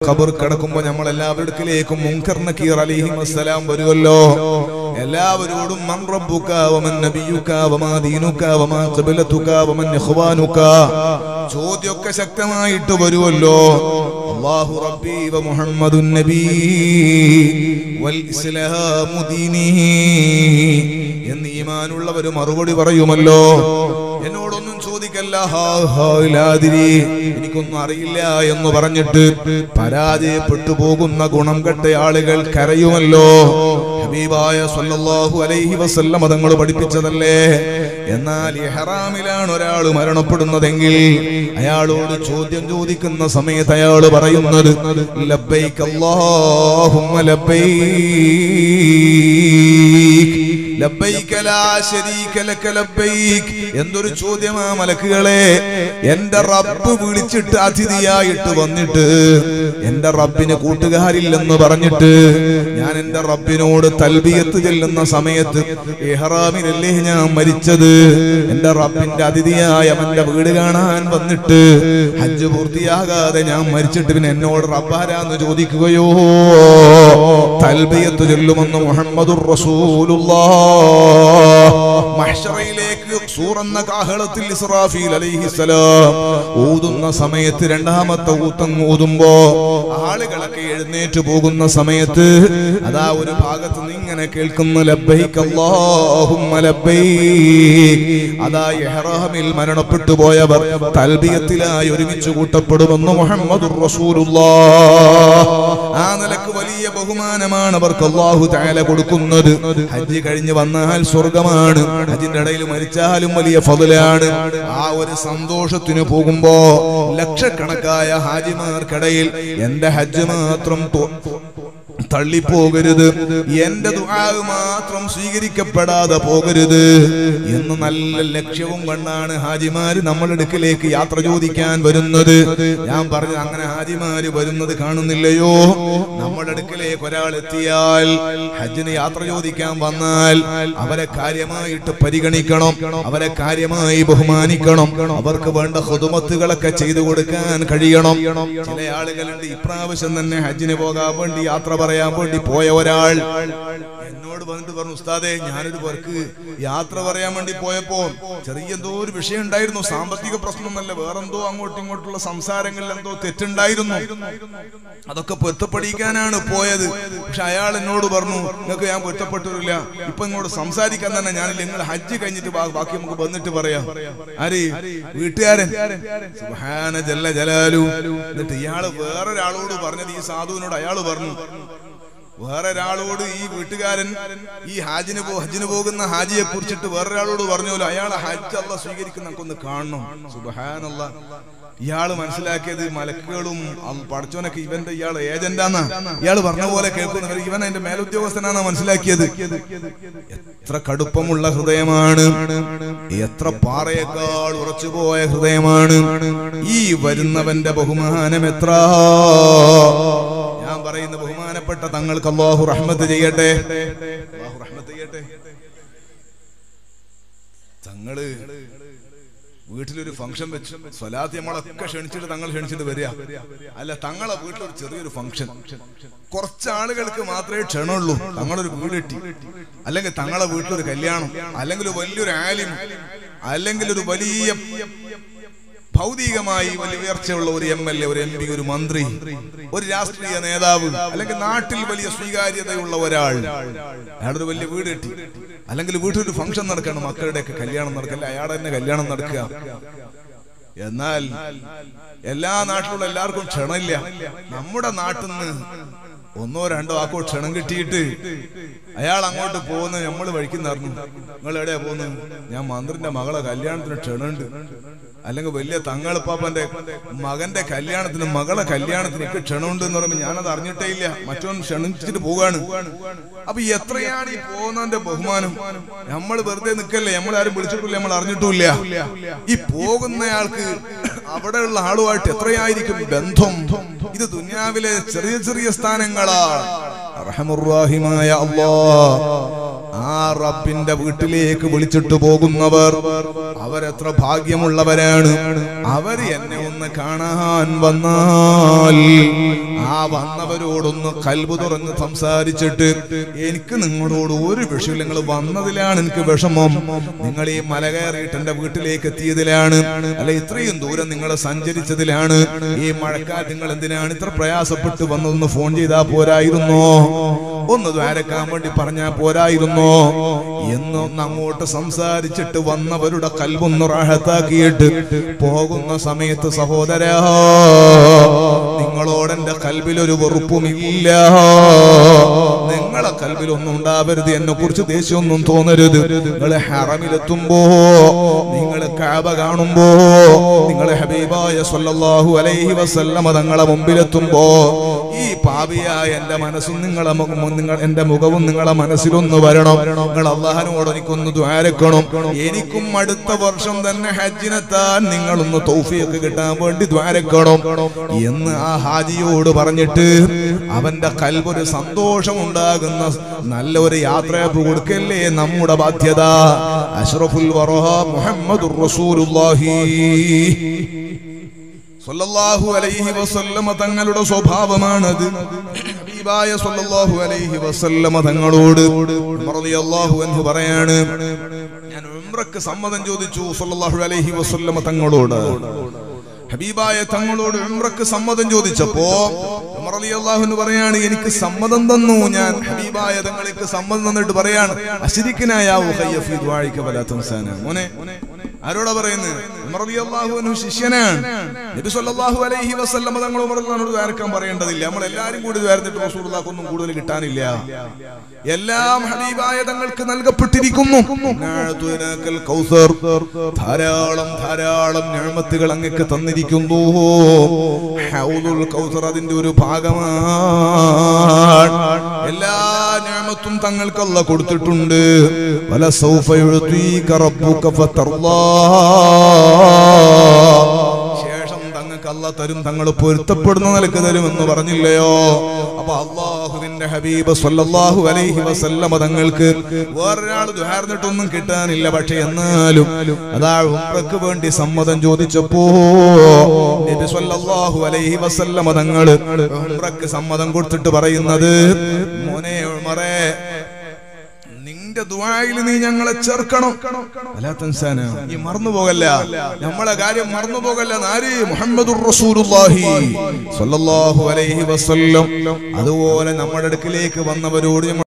ഖബർ കിടക്കുമ്പോൾ നമ്മൾ എല്ലാവരുടെയും മുൻകർ നകീർ അലൈഹിസ്സലാം വരുമല്ലോ. എല്ലാവരോടും മൻ റബ്ബുക വമൻ നബിയുക വമാ ദീനുക വമാ ഖിബ്ലതുക വമൻ ഇഖ്വാനുക ചോദ്യമൊക്കെ ശക്തമായിട്ട് വരുമല്ലോ. അല്ലാഹു റബ്ബി വ മുഹമ്മദുൻ നബി വൽ ഇസ്ലാമു ദീനി എന്ന് ഈമാനുള്ളവർ മറുപടി പറയുമല്ലോ. എന്നോടൊന്നും ചോദിക്കല്ല, എനിക്കൊന്നും അറിയില്ല എന്ന് പറഞ്ഞിട്ട് പരാജയപ്പെട്ടു പോകുന്ന ഗുണം കെട്ട ആളുകൾ കരയുമല്ലോ. ഹബീബായ സല്ലല്ലാഹു അലൈഹി വസല്ലം തങ്ങൾ പഠിപ്പിച്ചതല്ലേ. എന്നാൽ ഇഹ്റാമിലാണ് ഒരാൾ മരണപ്പെടുന്നതെങ്കിൽ അയാളോട് ചോദ്യം ചോദിക്കുന്ന സമയത്ത് അയാൾ പറയുന്നത് ലബ്ബൈക അല്ലാഹുമ്മ ലബ്ബൈക് ലബ്ബൈക ലാ ശരീക ലക ലബ്ബൈക്. എന്തൊരു ചോദ്യമാ മലക്കുകളെ. എന്റെ റബ്ബ് വിളിച്ചിട്ട് അതിഥിയായിട്ട് വന്നിട്ട് എന്റെ റബ്ബിന് കൂട്ടുകാരില്ലെന്ന് പറഞ്ഞിട്ട് ഞാൻ എന്റെ റബ്ബിനോട് തൽബിയത്ത് ചെല്ലുന്ന സമയത്ത് ഇഹ്റാമിലല്ലേ ഞാൻ മരിച്ചത്. എന്റെ റബ്ബിന്റെ അതിഥിയായ അവന്റെ വീട് കാണാൻ വന്നിട്ട് ഹജ്ജ് പൂർത്തിയാകാതെ ഞാൻ മരിച്ചിട്ട് പിന്നെ എന്നോട് റബ്ബാരാന്ന് ചോദിക്കുകയോ? തൽബിയത്ത് ചൊല്ലുമെന്ന് മുഹമ്മദുർ റസൂലുള്ളാഹ്. മഹ്ശറയിലേക്ക് സൂറന്ന കാഹളത്തിൽ ഇസ്രാഫീൽ അലൈഹിസ്സലാം ഊതുന്ന സമയത്ത് രണ്ടാമത്തെ ഊത്തം ഊതുമ്പോ ആളുകളൊക്കെ എഴുന്നേറ്റ് പോകുന്ന സമയത്ത് അതാ ഒരു ഭാഗത്ത് നിന്ന് ഇങ്ങനെ കേൾക്കുന്ന ലബ്ബൈക അല്ലാഹുമ്മ ലബ്ബൈക്. അതാ ഇഹ്റാമിൽ മരണപ്പെട്ടു പോയവർ തൽബിയത്തിലായി ഒരുമിച്ച് കൂട്ടപ്പെടുമെന്ന് മുഹമ്മദുർ റസൂലുള്ളാഹ്. ആ നിലക്ക് വലിയ ബഹുമാനമാണ് അവർക്ക് അല്ലാഹു തആല കൊടുക്കുന്നത്. ഹജ്ജ് കഴിഞ്ഞ് വന്നാൽ സ്വർഗമാണ്, ഹജ്ജിന്റെ ഇടയിൽ മരിച്ചാലും വലിയ ഫضലാണ്. ആ ഒരു സന്തോഷത്തിന് പോകുമ്പോ ലക്ഷക്കണക്കായ ഹാജിമാർക്കിടയിൽ എന്റെ ഹജ്ജ് മാത്രം തള്ളിപ്പോകരുത്, എന്റെ ദുആ മാത്രം സ്വീകരിക്കപ്പെടാതെ പോകരുത് എന്ന് നല്ല ലക്ഷ്യവും കണ്ടാണ് ഹാജിമാര് നമ്മുടെ അടുക്കിലേക്ക് യാത്ര ചോദിക്കാൻ വരുന്നത്. ഞാൻ പറഞ്ഞു അങ്ങനെ ഹാജിമാര് വരുന്നത് കാണുന്നില്ലയോ? നമ്മുടെ അടുക്കിലേക്ക് ഒരാൾ എത്തിയാൽ ഹജ്ജിന് യാത്ര ചോദിക്കാൻ വന്നാൽ അവരെ കാര്യമായിട്ട് പരിഗണിക്കണം, അവരെ കാര്യമായി ബഹുമാനിക്കണം, അവർക്ക് വേണ്ട ഖുദ്മത്തുകളൊക്കെ ചെയ്തു കൊടുക്കാൻ കഴിയണം. ചില ആളുകളുണ്ട് ഇപ്രാവശ്യം തന്നെ ഹജ്ജിന് പോകാൻ വേണ്ടി യാത്ര പറയാൻ വേണ്ടി പോയ ഒരാൾ എന്നോട് വന്നിട്ട് പറഞ്ഞു, ഉസ്താദേ ഞാനൊരു പേർക്ക് യാത്ര പറയാൻ വേണ്ടി പോയപ്പോ ചെറിയ എന്തോ ഒരു വിഷയം ഉണ്ടായിരുന്നു, സാമ്പത്തിക പ്രശ്നമൊന്നല്ല, വേറെന്തോ അങ്ങോട്ടും ഇങ്ങോട്ടുള്ള സംസാരങ്ങളിൽ എന്തോ തെറ്റുണ്ടായിരുന്നു, അതൊക്കെ പൊരുത്തപ്പെടിക്കാനാണ് പോയത്. പക്ഷെ അയാൾ എന്നോട് പറഞ്ഞു നിങ്ങൾക്ക് ഞാൻ പൊരുത്തപ്പെട്ടില്ല, ഇപ്പൊ ഇങ്ങോട്ട് സംസാരിക്കാൻ തന്നെ ഞാനില്ല, നിങ്ങൾ ഹജ്ജ് കഴിഞ്ഞിട്ട് ബാക്കി നമുക്ക് വന്നിട്ട് പറയാം. ആര്? വീട്ടുകാരൻ. സുബ്ഹാന ജല്ല ജലാലു. എന്നിട്ട് ഇയാള് വേറൊരാളോട് പറഞ്ഞത് ഈ സാധുവിനോട് അയാള് പറഞ്ഞു, വേറൊരാളോട് ഈ വീട്ടുകാരൻ ഈ ഹജ്ജിന് പോകുന്ന ഹാജിയെ കുറിച്ചിട്ട് വേറൊരാളോട് പറഞ്ഞല്ലോ, അയാളെ ഹജ്ജ് അല്ലാഹ് സ്വീകരിക്കുന്ന നമുക്കൊന്ന് കാണണം. സുബ്ഹാനല്ലാഹ്. ഇയാള് മനസ്സിലാക്കിയത് മലക്കുകളും പഠിച്ചവനൊക്കെ ഇയാള് ഏജന്റാന്നാ, ഇയാള് പറഞ്ഞ പോലെ കേൾക്കുന്ന ഇവൻ അതിന്റെ മേലുദ്യോഗസ്ഥനാന്നാ മനസ്സിലാക്കിയത്. എത്ര കടുപ്പമുള്ള ഹൃദയമാണ്, എത്ര പാറയേക്കാൾ ഉറച്ചുപോയ ഹൃദയമാണ്. ഈ വരുന്നവന്റെ ബഹുമാനം എത്ര. ഞാൻ പറയുന്ന ബഹുമാനപ്പെട്ട തങ്ങൾക്ക് അല്ലാഹു റഹ്മത്ത് ചെയ്യട്ടെ, അല്ലാഹു റഹ്മത്ത് ചെയ്യട്ടെ. തങ്ങള് വീട്ടിലൊരു ഫംഗ്ഷൻ വെച്ചു, സ്വലാത്ത് നമ്മളൊക്കെ ക്ഷണിച്ചിട്ട് തങ്ങൾ ക്ഷണിച്ചിട്ട് വരിക അല്ല, തങ്ങളെ വീട്ടിലൊരു ചെറിയൊരു ഫംഗ്ഷൻ, കുറച്ച് ആളുകൾക്ക് മാത്രമേ ക്ഷണമുള്ളൂ. തങ്ങളൊരു വീട് കിട്ടി, അല്ലെങ്കിൽ തങ്ങളെ വീട്ടിലൊരു കല്യാണം, അല്ലെങ്കിൽ വലിയൊരു ആലിം, അല്ലെങ്കിൽ ഒരു വലിയ ഭൗതികമായി വലിയ ഉയർച്ചയുള്ള ഒരു MLA, ഒരു MP, ഒരു മന്ത്രി, ഒരു രാഷ്ട്രീയ നേതാവ്, അല്ലെങ്കിൽ നാട്ടിൽ വലിയ സ്വീകാര്യതയുള്ള ഒരാൾ, അയാളൊരു വലിയ വീട് കിട്ടി, അല്ലെങ്കിൽ വീട്ടിലൊരു ഫംഗ്ഷൻ നടക്കണം, മക്കളുടെയൊക്കെ കല്യാണം നടക്കല്ല, അയാളെ തന്നെ കല്യാണം നടക്കുക. എന്നാൽ എല്ലാ നാട്ടിലുള്ള എല്ലാവർക്കും ക്ഷണമില്ല. നമ്മുടെ നാട്ടിൽ നിന്ന് ഒന്നോ രണ്ടോ ആക്കോ ക്ഷണം കിട്ടിയിട്ട് അയാൾ അങ്ങോട്ട് പോകുന്ന നമ്മൾ വഴിക്കുന്നറിഞ്ഞു. നിങ്ങൾ എവിടെയാ പോകുന്നത്? ഞാൻ മന്ത്രിന്റെ മകളെ കല്യാണത്തിന് ക്ഷണമുണ്ട്, അല്ലെങ്കിൽ വലിയ തങ്ങളിപ്പാപ്പന്റെ മകന്റെ കല്യാണത്തിന് മകളെ കല്യാണത്തിന് ഒക്കെ ക്ഷണമുണ്ട് എന്ന് പറയുമ്പോൾ ഞാനത് അറിഞ്ഞിട്ടേ ഇല്ല, മറ്റൊന്ന് ക്ഷണിച്ചിട്ട് പോവാണ്. അപ്പൊ എത്രയാണ് ഈ പോകുന്നതിന്റെ ബഹുമാനം. നമ്മൾ വെറുതെ നിൽക്കല്ലേ, നമ്മളാരും വിളിച്ചിട്ടില്ല, നമ്മൾ അറിഞ്ഞിട്ടില്ല. ഈ പോകുന്നയാൾക്ക് അവിടെയുള്ള ആളുമായിട്ട് എത്രയായിരിക്കും ബന്ധം. ഇത് ദുനിയാവിലെ ചെറിയ ചെറിയ സ്ഥാനങ്ങളാണ്. റഹ്മുർ റഹീമായ അല്ലാഹ് ആ റബ്ബിന്റെ വീട്ടിലേക്ക് വിളിച്ചിട്ട് പോകുന്നവർ അവരെത്ര ഭാഗ്യമുള്ളവരാണ്. അവര് എന്നെ ഒന്ന് കാണാൻ വന്നാൽ ആ വന്നവരോടൊന്ന് കൽബ് തുറന്ന് സംസാരിച്ചിട്ട്, എനിക്ക് നിങ്ങളോട് ഒരു വിഷയം, നിങ്ങൾ വന്നതിലാണ് എനിക്ക് വിഷമം, നിങ്ങൾ ഈ മല കയറിയിട്ട് എന്റെ വീട്ടിലേക്ക് എത്തിയതിലാണ്, അല്ല ഇത്രയും ദൂരം നിങ്ങൾ സഞ്ചരിച്ചതിലാണ്, ഈ മഴക്കാലത്ത് നിങ്ങൾ എന്തിനാണ് ഇത്ര പ്രയാസപ്പെട്ട് വന്നതൊന്ന് ഫോൺ ചെയ്താ പോരായിരുന്നോ, ഒന്ന് ദ്വാരക്കാൻ വേണ്ടി പറഞ്ഞാ പോരായിരുന്നോ എന്നൊന്ന് അങ്ങോട്ട് സംസാരിച്ചിട്ട് വന്നവരുടെ കൽബൊന്ന് റാഹത്താക്കിയിട്ട് പോകുന്ന സമയത്ത്, സഹോദരാ നിങ്ങളോട് എന്റെ കൽബിലൊരു വെറുപ്പുമില്ല, നിങ്ങളെ കൽബിലൊന്നും ഉണ്ടാവരുത്, എന്നെ കുറിച്ച് ദേഷ്യമൊന്നും തോന്നരുത്. നിങ്ങളെ ഹറമിലെത്തുമ്പോ, നിങ്ങള് കഅബ കാണുമ്പോ, നിങ്ങളെ ഹബീബായ സ്വല്ലല്ലാഹു അലൈഹി വസല്ലമ തങ്ങളെ മുമ്പിലെത്തുമ്പോ ഈ പാപിയായ എന്റെ മനസ്സും എന്റെ മുഖവും നിങ്ങളെ മനസ്സിലൊന്ന് വരണം. നിങ്ങൾ അല്ലാഹുവിനോട് എനിക്കൊന്ന് ദ്വാരക്കണം, എനിക്കും അടുത്ത വർഷം തന്നെ ഹജ്ജിനെത്താൻ നിങ്ങളൊന്ന് തൗഫീഖ് കിട്ടാൻ വേണ്ടി ദ്വാരക്കണം എന്ന് ആ ഹാജിയോട് പറഞ്ഞിട്ട് അവന്റെ കൽബൊരു സന്തോഷം ഉണ്ടാകുന്ന നല്ല ഒരു യാത്രയപ്പ് കൊടുക്കല്ലേ നമ്മുടെ ബാധ്യത. അഷ്റഫുൽ വറഹ മുഹമ്മദുർ റസൂലുള്ളാഹി സ്വല്ലല്ലാഹു അലൈഹി വസല്ലമ തങ്ങളുടെ സ്വഭാവമാണത്. ഹബീബായ സ്വല്ലല്ലാഹു അലൈഹി വസല്ലമ തങ്ങളോട് റളിയല്ലാഹു അൻഹു പറയാണ്, ഞാൻ ഉംറക്ക് സമ്മതം ചോദിച്ചു സ്വല്ലല്ലാഹു അലൈഹി വസല്ലമ തങ്ങളോട്. ഹബീബായ തങ്ങളോട് ഉംറക്ക് സമ്മതം ചോദിച്ചപ്പോ ഉമർ റളിയല്ലാഹു അൻഹു പറയാണ്, എനിക്ക് സമ്മതം തന്നു. ഞാൻ ഹബീബായ തങ്ങൾക്ക് സമ്മതം തന്നിട്ട് പറയാണ്, അശ്രിക്കനായ ഉഖയ്യ ഫീ ദുആഇക വലാ തൻസാന. മോനെ ആരോടാ പറയുന്നത്? ഉമർ റളിയല്ലാഹു അൻഹു ശിഷ്യനാണ്. നബി സല്ലല്ലാഹു അലൈഹി വസല്ലം തങ്ങൾ ഉമർ റളിയല്ലാഹു ദ്വാരക്കാൻ പറയേണ്ടതില്ല. നമ്മൾ എല്ലാരും കൂടി ദ്വാരത്തിട്ട് റസൂലുള്ളാഹിക്കൊന്നും കൂടുതൽ കിട്ടാനില്ല. എല്ലാം ഹബീബായ തങ്ങൾക്ക് നൽകപ്പെട്ടിരിക്കുന്നു. ധാരാളം ധാരാളം നിഅമത്തുകൾ അങ്ങക്ക് തന്നിരിക്കുന്നു. ഹൗദുൽ കൗസർ അതിന്റെ ഒരു ഭാഗമാണ്. എല്ലാ നിഅമത്തും തങ്ങൾക്ക് അല്ലാഹു കൊടുത്തിട്ടുണ്ട്. വല സൗഫ യുഅതീക റബ്ബുക ഫതർലാ. ശേഷം തങ്ങൾക്ക് അല്ലാഹു തരും, തങ്ങൾ പൊരുത്തപ്പെടുന്ന നിലക്ക് തരുമെന്ന് പറഞ്ഞില്ലയോ? അപ്പൊ അല്ലാഹുവിന്റെ ഹബീബ് സ്വല്ലല്ലാഹു അലൈഹി വസല്ലമ തങ്ങൾക്ക് വേറൊരാൾ ദുആർന്നിട്ടൊന്നും കിട്ടാനില്ല. പക്ഷെ എന്നാലും അതാ ഉംറക്ക് വേണ്ടി സമ്മതം ചോദിച്ചപ്പോ നബി സ്വല്ലല്ലാഹു അലൈഹി വസല്ലമ തങ്ങൾ ഉംറക്ക് സമ്മതം കൊടുത്തിട്ട് പറയുന്നത്, മോനെ ഉമറേ, നിന്റെ ദുആയിൽ നീ ഞങ്ങളെ ചേർക്കണം, വലാ തൻസാന. ഈ മറന്നുപോകല്ല, നമ്മളെ കാര്യം മറന്നുപോകല്ല. നാരി മുഹമ്മദുർ റസൂലുള്ളാഹി സ്വല്ലല്ലാഹു അലൈഹി വസല്ലം. അതുപോലെ നമ്മുടെ അടുക്കിലേക്ക് വന്നവരോട്